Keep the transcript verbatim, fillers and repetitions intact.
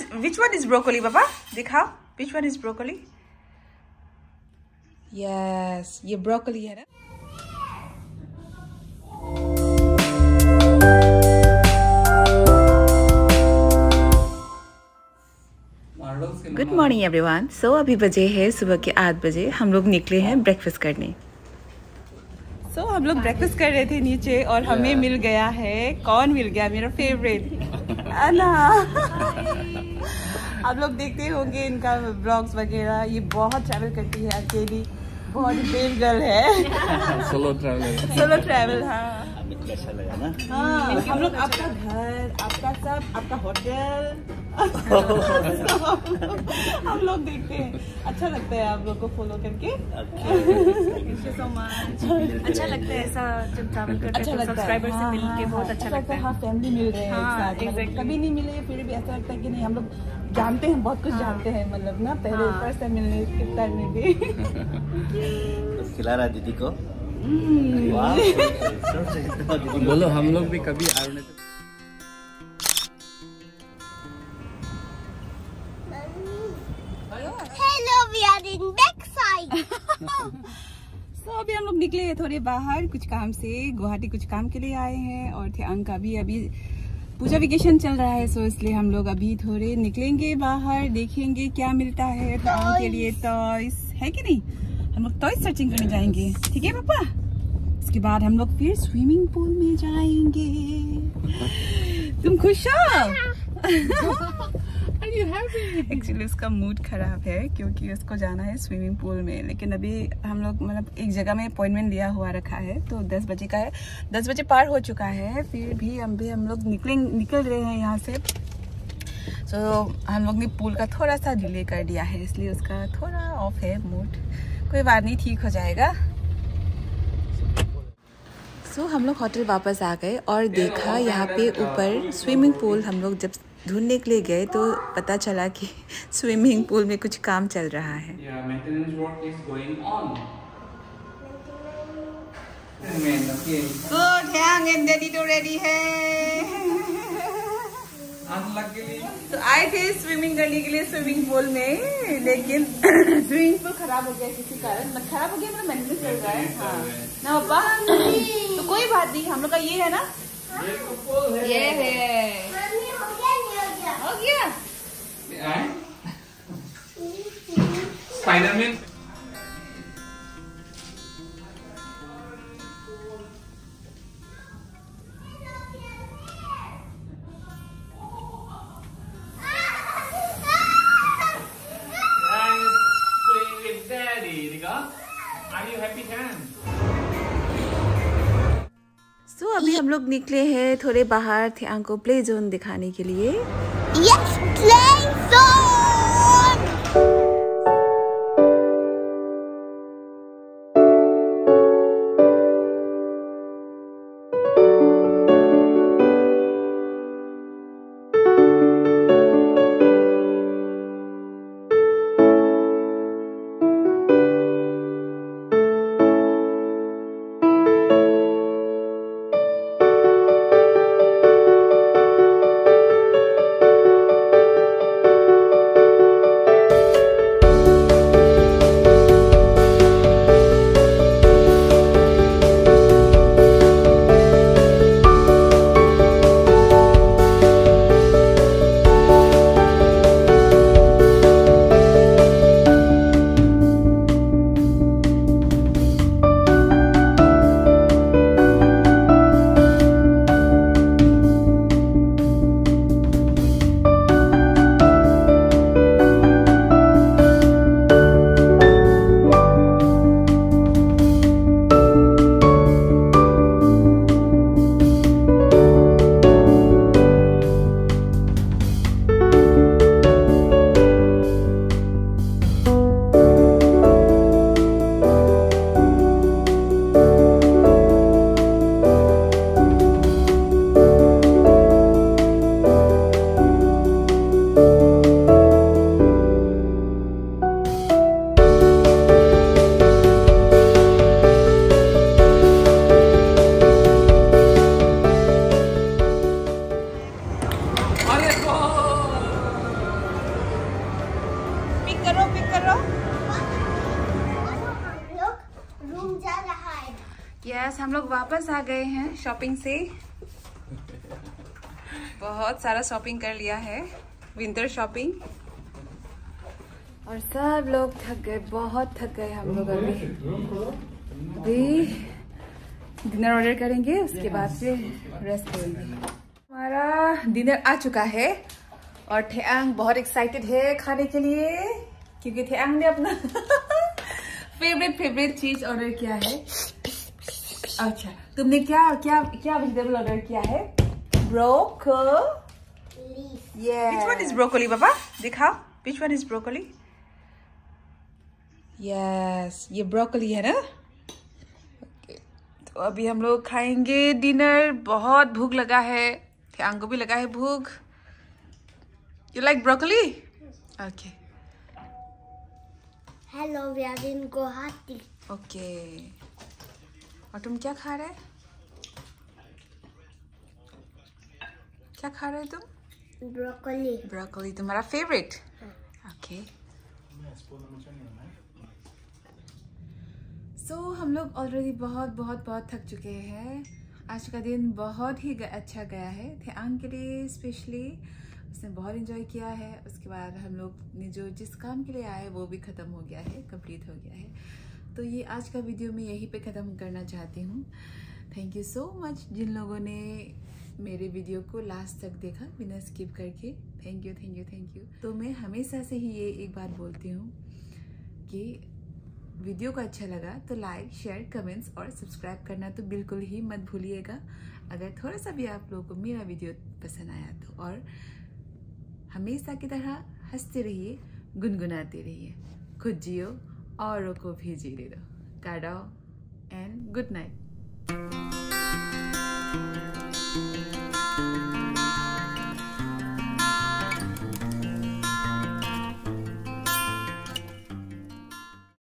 which one is broccoli, Papa? दिखाओ. Which one is broccoli? Yes, ये broccoli है ना? Good morning everyone. सो अभी बजे है सुबह के आठ बजे. हम लोग निकले हैं ब्रेकफास्ट करने. सो so, हम लोग ब्रेकफास्ट कर रहे थे नीचे और yeah. हमें मिल गया है. कौन मिल गया? मेरा फेवरेट अन्ना. आप लोग देखते होंगे इनका ब्लॉग्स वगैरह. ये बहुत ट्रैवल करती है अकेली. बहुत ब्रेव गर्ल है. Solo travel. Solo travel. हाँ, कैसा लगा ना? हाँ, हम लोग आपका घर, आपका सब, आपका होटल हम लोग देखते हैं. अच्छा लगता है आप लोग को फॉलो करके. Thank you so much. अच्छा लगता है ऐसा जब ट्रैवल करते हैं. सब्सक्राइबर से मिल के बहुत अच्छा लगता है. हाँ, फैमिली मिल रहे हैं. कभी नहीं मिले फिर भी ऐसा लगता है कि नहीं हम लोग जानते हैं, बहुत कुछ जानते हैं. मतलब ना पहले फर्स्ट टाइम मिलने कितना में भी खिला रहा दीदी को. बोलो हम लोग भी कभी आने. Hello, we are in back side. So अभी हम लोग निकले हैं थोड़े बाहर कुछ काम से. गुवाहाटी कुछ काम के लिए आए हैं और थे अंक अभी अभी पूजा वेकेशन चल रहा है. सो इसलिए हम लोग अभी थोड़े निकलेंगे बाहर. देखेंगे क्या मिलता है के लिए. टॉयज है कि नहीं? हम लोग टॉयज सर्चिंग करने जाएंगे. ठीक है पापा? इसके बाद हम लोग फिर स्विमिंग पूल में जाएंगे. तुम खुश हो? एक्चुअली उसका मूड खराब है क्योंकि उसको जाना है स्विमिंग पूल में. लेकिन अभी हम लोग मतलब एक जगह में अपॉइंटमेंट लिया हुआ रखा है तो दस बजे का है. दस बजे पार हो चुका है. फिर भी हम भी हम लोग निकले निकल रहे हैं यहाँ से. सो so, हम लोग ने पूल का थोड़ा सा डिले कर दिया है इसलिए उसका थोड़ा ऑफ है मूड. कोई बात नहीं, ठीक हो जाएगा. सो so, हम लोग होटल वापस आ गए और देखा यहाँ पे ऊपर स्विमिंग पूल. हम लोग जब ढूंढने के लिए गए तो पता चला कि स्विमिंग पूल में कुछ काम चल रहा है. तो रेडी है. तो आए थे स्विमिंग करने के लिए स्विमिंग पूल में. लेकिन स्विमिंग पूल खराब हो गया किसी कारण. खराब हो गया मतलब मेंटेनेंस चल रहा है. हाँ ना पापा. तो कोई बात नहीं, हम लोग का ये है ना, ये है. हो गया स्पाइडरमैन. सो so, अभी हम लोग निकले हैं थोड़े बाहर थे को प्ले जोन दिखाने के लिए. Yes, play zone. यस, हम लोग वापस आ गए हैं शॉपिंग से। बहुत सारा शॉपिंग कर लिया है, विंटर शॉपिंग। और सब लोग थक गए, बहुत थक गए हम लोग। अभी अभी डिनर ऑर्डर करेंगे, उसके बाद फिर रेस्ट करेंगे। हमारा डिनर आ चुका है और ठेआंग बहुत एक्साइटेड है खाने के लिए, क्योंकि ठेआंग ने अपना फेवरेट फेवरेट चीज ऑर्डर किया है। अच्छा, तुमने क्या क्या क्या वेजिटेबल ऑर्डर किया है? Broccoli. Yeah. Which one is broccoli, पापा? दिखाओ, which one is broccoli? Yes, ये ब्रोकोली है ना? Okay. तो अभी हम लोग खाएंगे डिनर। बहुत भूख लगा है, ठेआंग को भी लगा है भूख। You like broccoli? Okay. Hello, we are in Guwahati. Okay. और तुम क्या खा रहे? क्या खा रहे तुम? Broccoli. ब्रोकोली तुम्हारा फेवरेट? ओके। सो हम लोग ऑलरेडी बहुत बहुत बहुत थक चुके हैं। आज का दिन बहुत ही अच्छा गया है ठेआंग के लिए स्पेशली। उसने बहुत एंजॉय किया है। उसके बाद हम लोग ने जो जिस काम के लिए आए वो भी ख़त्म हो गया है, कंप्लीट हो गया है। तो ये आज का वीडियो मैं यहीं पे ख़त्म करना चाहती हूँ। थैंक यू सो मच जिन लोगों ने मेरे वीडियो को लास्ट तक देखा बिना स्किप करके। Thank you thank you thank you. तो मैं हमेशा से ही ये एक बात बोलती हूँ कि वीडियो को अच्छा लगा तो लाइक, शेयर, कमेंट्स और सब्सक्राइब करना तो बिल्कुल ही मत भूलिएगा। अगर थोड़ा सा भी आप लोगों को मेरा वीडियो पसंद आया तो, और हमेशा की तरह हंसते रहिए, गुनगुनाते रहिए, खुद जियो औरों को भी जीने दो। Tata and good night.